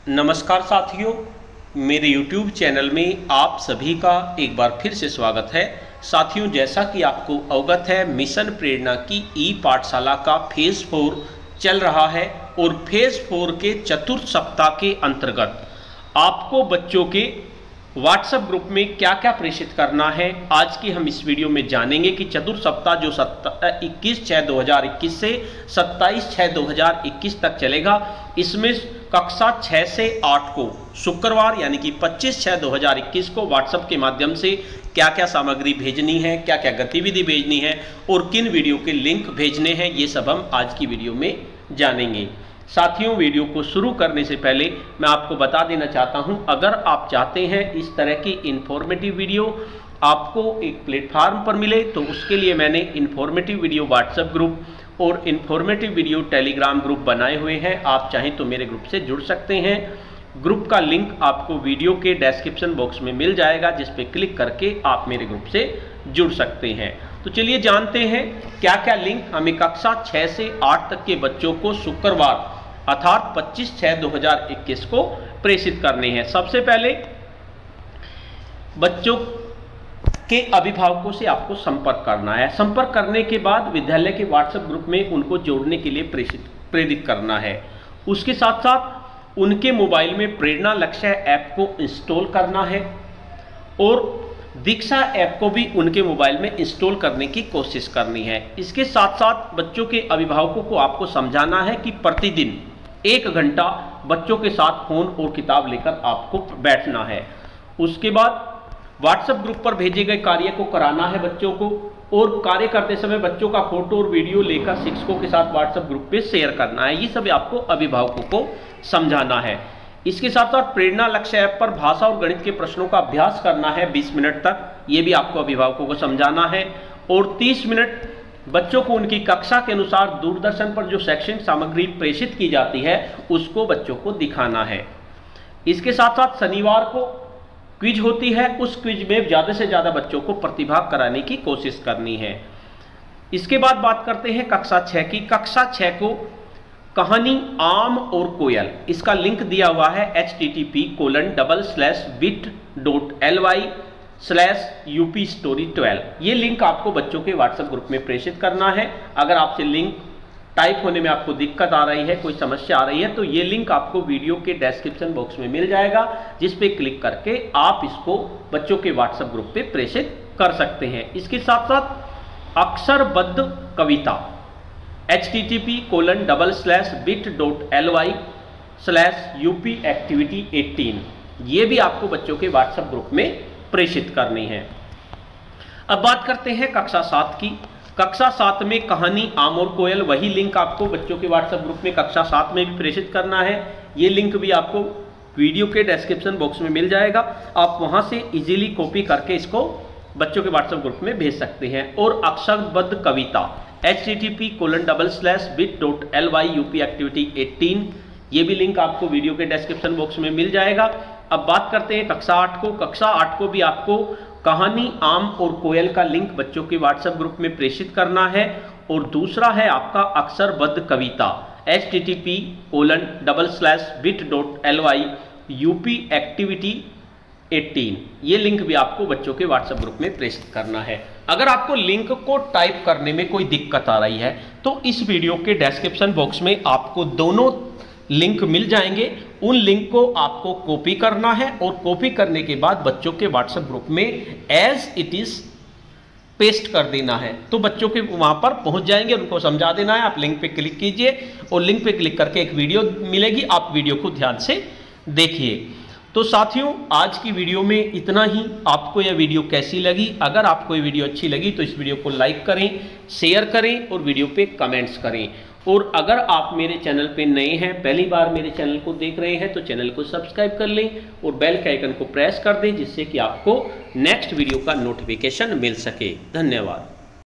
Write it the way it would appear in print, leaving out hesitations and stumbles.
नमस्कार साथियों, मेरे YouTube चैनल में आप सभी का एक बार फिर से स्वागत है। साथियों, जैसा कि आपको अवगत है, मिशन प्रेरणा की ई पाठशाला का फेज़ 4 चल रहा है और फेज़ 4 के चतुर्थ सप्ताह के अंतर्गत आपको बच्चों के व्हाट्सएप ग्रुप में क्या क्या प्रेषित करना है, आज की हम इस वीडियो में जानेंगे कि चतुर्थ सप्ताह जो 21/6/2021 से 27/6/2021 तक चलेगा, इसमें कक्षा 6 से 8 को शुक्रवार यानी कि 25/6/2021 को व्हाट्सएप के माध्यम से क्या क्या सामग्री भेजनी है, क्या क्या गतिविधि भेजनी है और किन वीडियो के लिंक भेजने हैं, ये सब हम आज की वीडियो में जानेंगे। साथियों, वीडियो को शुरू करने से पहले मैं आपको बता देना चाहता हूं, अगर आप चाहते हैं इस तरह की इन्फॉर्मेटिव वीडियो आपको एक प्लेटफार्म पर मिले, तो उसके लिए मैंने इन्फॉर्मेटिव वीडियो व्हाट्सएप ग्रुप और इन्फॉर्मेटिव वीडियो टेलीग्राम ग्रुप बनाए हुए हैं। आप चाहें तो मेरे ग्रुप से जुड़ सकते हैं। ग्रुप का लिंक आपको वीडियो के डिस्क्रिप्शन बॉक्स में मिल जाएगा, जिस पे क्लिक करके आप मेरे ग्रुप से जुड़ सकते हैं। तो चलिए जानते हैं क्या क्या लिंक हमें कक्षा 6 से 8 तक के बच्चों को शुक्रवार अर्थात 25/6/2021 को प्रेषित करने हैं। सबसे पहले बच्चों के अभिभावकों से आपको संपर्क करना है। संपर्क करने के बाद विद्यालय के व्हाट्सएप ग्रुप में उनको जोड़ने के लिए प्रेरित करना है। उसके साथ साथ उनके मोबाइल में प्रेरणा लक्ष्य ऐप को इंस्टॉल करना है और दीक्षा ऐप को भी उनके मोबाइल में इंस्टॉल करने की कोशिश करनी है। इसके साथ साथ बच्चों के अभिभावकों को आपको समझाना है कि प्रतिदिन 1 घंटा बच्चों के साथ फोन और किताब लेकर आपको बैठना है। उसके बाद व्हाट्सएप ग्रुप पर भेजे गए कार्य को कराना है बच्चों को, और कार्य करते समय बच्चों का फोटो और वीडियो लेकर शिक्षकों के साथ व्हाट्सएप ग्रुप पे शेयर करना है। ये सब आपको अभिभावकों को समझाना है। इसके साथ साथ प्रेरणा लक्ष्य ऐप पर भाषा और गणित के प्रश्नों का अभ्यास करना है 20 मिनट तक, ये भी आपको अभिभावकों को समझाना है। और 30 मिनट बच्चों को उनकी कक्षा के अनुसार दूरदर्शन पर जो शैक्षणिक सामग्री प्रेषित की जाती है उसको बच्चों को दिखाना है। इसके साथ साथ शनिवार को क्विज होती है, उस क्विज में ज़्यादा से ज़्यादा बच्चों को प्रतिभाग कराने की कोशिश करनी है। इसके बाद बात करते हैं कक्षा 6 की। कक्षा 6 को कहानी आम और कोयल, इसका लिंक दिया हुआ है http://bit.ly/upstory12। ये लिंक आपको बच्चों के व्हाट्सएप ग्रुप में प्रेषित करना है। अगर आपसे लिंक टाइप होने में आपको दिक्कत आ रही है, कोई समस्या आ रही है, तो ये लिंक आपको वीडियो के डिस्क्रिप्शन बॉक्स में मिल जाएगा, जिस पे क्लिक करके आप इसको बच्चों के व्हाट्सएप ग्रुप पे प्रेषित कर सकते हैं। इसके साथ साथ अक्षरबद्ध कविता http://bit.ly/upactivity18, ये भी आपको बच्चों के व्हाट्सएप ग्रुप में प्रेषित करनी है। अब बात करते हैं कक्षा 7 की। कक्षा 7 में कहानी आम और कोयल, वही लिंक आपको बच्चों के व्हाट्सएप ग्रुप में कक्षा 7 में भी प्रेषित करना है। ये लिंक भी आपको वीडियो के डिस्क्रिप्शन बॉक्स में मिल जाएगा, आप वहां से इजीली कॉपी करके इसको बच्चों के व्हाट्सएप ग्रुप में भेज सकते हैं। और अक्षरबद्ध कविता http://bit.ly/upactivity18, ये भी लिंक आपको वीडियो के डिस्क्रिप्शन बॉक्स में मिल जाएगा। अब बात करते हैं कक्षा 8 को। कक्षा 8 को भी आपको कहानी आम और कोयल का लिंक बच्चों के व्हाट्सएप ग्रुप में प्रेषित करना है। और दूसरा है आपका अक्षरबद्ध कविता http://bit.ly/upactivity18, ये लिंक भी आपको बच्चों के व्हाट्सएप ग्रुप में प्रेषित करना है। अगर आपको लिंक को टाइप करने में कोई दिक्कत आ रही है, तो इस वीडियो के डिस्क्रिप्शन बॉक्स में आपको दोनों लिंक मिल जाएंगे। उन लिंक को आपको कॉपी करना है और कॉपी करने के बाद बच्चों के व्हाट्सएप ग्रुप में एज इट इज पेस्ट कर देना है, तो बच्चों के वहां पर पहुंच जाएंगे। उनको समझा देना है, आप लिंक पे क्लिक कीजिए और लिंक पे क्लिक करके एक वीडियो मिलेगी, आप वीडियो को ध्यान से देखिए। तो साथियों, आज की वीडियो में इतना ही। आपको यह वीडियो कैसी लगी? अगर आपको ये वीडियो अच्छी लगी तो इस वीडियो को लाइक करें, शेयर करें और वीडियो पे कमेंट्स करें। और अगर आप मेरे चैनल पे नए हैं, पहली बार मेरे चैनल को देख रहे हैं, तो चैनल को सब्सक्राइब कर लें और बेल के आइकन को प्रेस कर दें, जिससे कि आपको नेक्स्ट वीडियो का नोटिफिकेशन मिल सके। धन्यवाद।